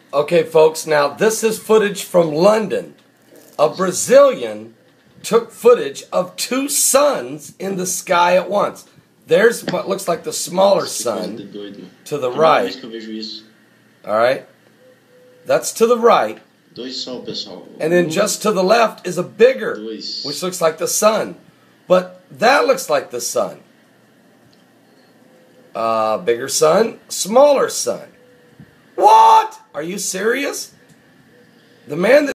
Okay, folks, now this is footage from London. A Brazilian took footage of two suns in the sky at once. There's what looks like the smaller sun to the right. Alright? That's to the right. And then just to the left is a bigger, which looks like the sun. But that looks like the sun. Bigger sun, smaller sun. What? Are you serious? The man that